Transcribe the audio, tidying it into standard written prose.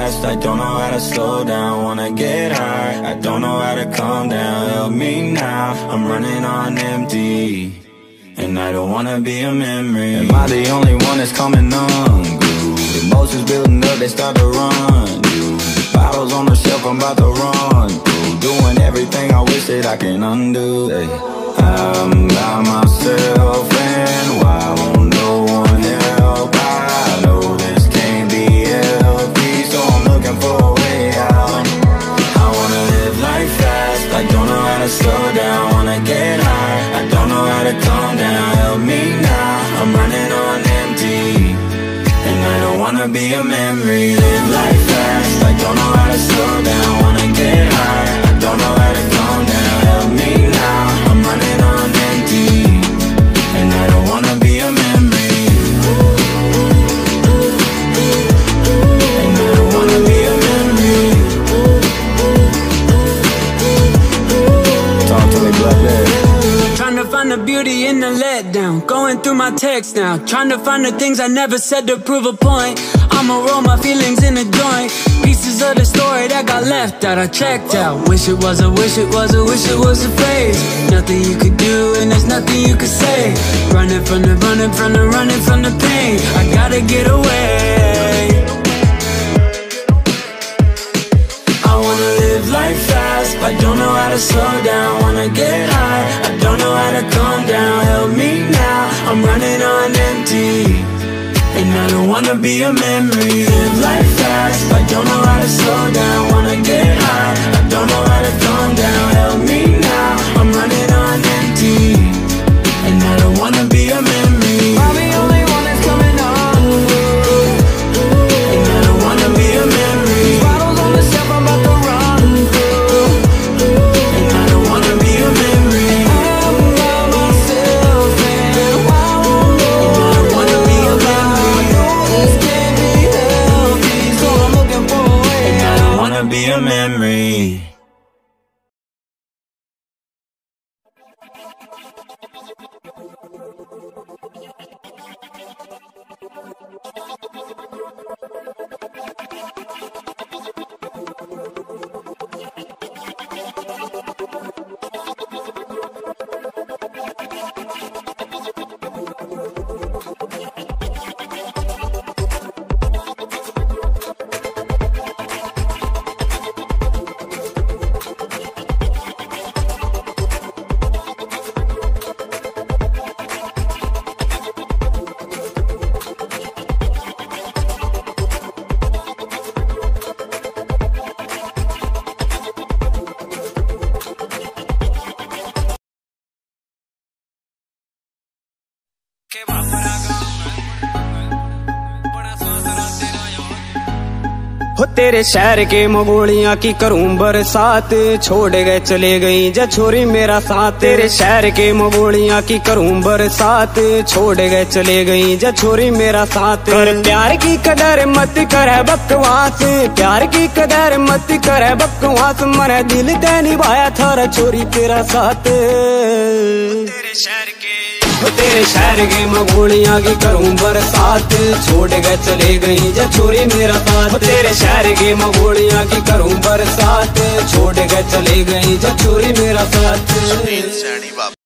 fast, I don't know how to slow down. Wanna get high, I don't know how to calm down. Help me now, I'm running on empty, and I don't wanna be a memory. Am I the only one that's coming unglued? Emotions building up, they start to run. Bottles on the shelf, I'm about to run through. Doing everything I wish that I can undo. Hey, I'm by myself, and why won't no one help? I know this can't be healthy, so I'm looking for a way out. I wanna live life fast, I don't know how to slow down. Wanna get high, I don't know how to calm down. Help me now, I'm running on empty, and I don't wanna be a memory. Live life fast, I don't know how to slow down. Wanna get high, I don't know how to calm down. Help me now, I'm running on empty, and I don't wanna be a memory, and I don't wanna be a memory. Talk to me, Blackberry. Trying to find the beauty in the letdown. Going through my text now, trying to find the things I never said to prove a point. I'ma roll my feelings in a joint. Pieces of the story that got left out, I checked out. Wish it was a, wish it was a, wish it was a phase. Nothing you could do and there's nothing you could say. Running from the, running from the, running from the pain. I gotta get away. I wanna live life fast, I don't know how to slow down. Wanna get high, I don't know how to calm down. Help me now, I'm running on empty, and I don't wanna be a memory. Live life fast, I don't know how to slow down. Wanna get high, I don't know how to calm down. Help me now, I'm running on empty, and I don't wanna be a memory. I'm the only one that's coming on, and I don't wanna be a memory. Bottles on the shelf, I'm about to run through, and I don't wanna be a memory. I'm by myself, and I don't wanna be a memory. This can't be healthy, so I'm looking for a way out. And I don't wanna be a memory. हो तेरे शहर के मंगोलियां की करूं बरसात, छोड़ गए चले गई जा छोरी मेरा साथ। तेरे शहर के मंगोलियां की करूं बरसात, छोड़ गए चले गई जा छोरी मेरा साथ। कर प्यार की कदर मत कर बकवास, प्यार की कदर मत कर बकवास। मन दिल ते निभाया थारा छोरी तेरा साथ। तेरे शहर के मंगोलियां की करूं बरसात, छोड़ गए चले गई जा छोरी मेरा साथ। तेरे शहर के मंगोलियां की करूं बरसात, छोड़ गए चले गई जा छोरी मेरा साथ।